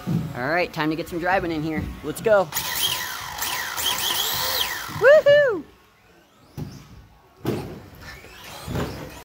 All right, time to get some driving in here. Let's go. Woohoo!